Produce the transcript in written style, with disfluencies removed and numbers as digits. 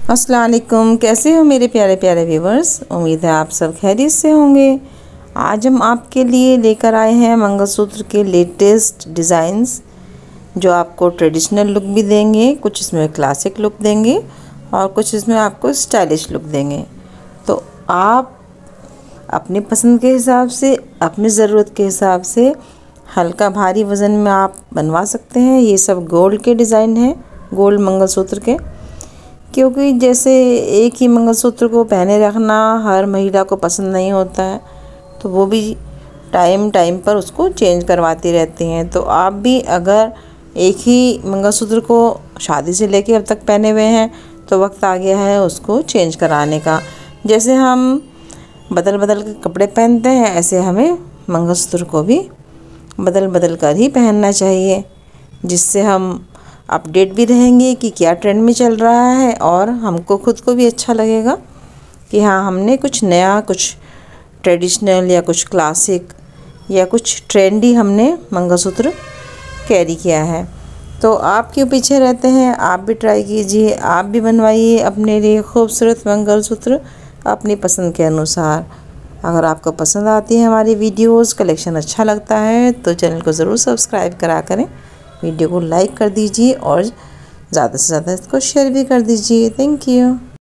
अस्सलाम वालेकुम, कैसे हो मेरे प्यारे प्यारे व्यूवर्स। उम्मीद है आप सब खैरियत से होंगे। आज हम आपके लिए लेकर आए हैं मंगलसूत्र के लेटेस्ट डिज़ाइंस जो आपको ट्रेडिशनल लुक भी देंगे, कुछ इसमें क्लासिक लुक देंगे और कुछ इसमें आपको स्टाइलिश लुक देंगे। तो आप अपनी पसंद के हिसाब से, अपनी ज़रूरत के हिसाब से हल्का भारी वज़न में आप बनवा सकते हैं। ये सब गोल्ड के डिज़ाइन हैं, गोल्ड मंगलसूत्र के, क्योंकि जैसे एक ही मंगलसूत्र को पहने रखना हर महिला को पसंद नहीं होता है, तो वो भी टाइम टाइम पर उसको चेंज करवाती रहती हैं। तो आप भी अगर एक ही मंगलसूत्र को शादी से लेके अब तक पहने हुए हैं तो वक्त आ गया है उसको चेंज कराने का। जैसे हम बदल बदल के कपड़े पहनते हैं, ऐसे हमें मंगलसूत्र को भी बदल बदल कर ही पहनना चाहिए, जिससे हम अपडेट भी रहेंगे कि क्या ट्रेंड में चल रहा है और हमको खुद को भी अच्छा लगेगा कि हाँ, हमने कुछ नया, कुछ ट्रेडिशनल या कुछ क्लासिक या कुछ ट्रेंडी हमने मंगलसूत्र कैरी किया है। तो आप क्यों पीछे रहते हैं, आप भी ट्राई कीजिए, आप भी बनवाइए अपने लिए खूबसूरत मंगलसूत्र अपनी पसंद के अनुसार। अगर आपको पसंद आती है हमारी वीडियोस, कलेक्शन अच्छा लगता है तो चैनल को ज़रूर सब्सक्राइब करा करें, वीडियो को लाइक कर दीजिए और ज़्यादा से ज़्यादा इसको शेयर भी कर दीजिए। Thank you.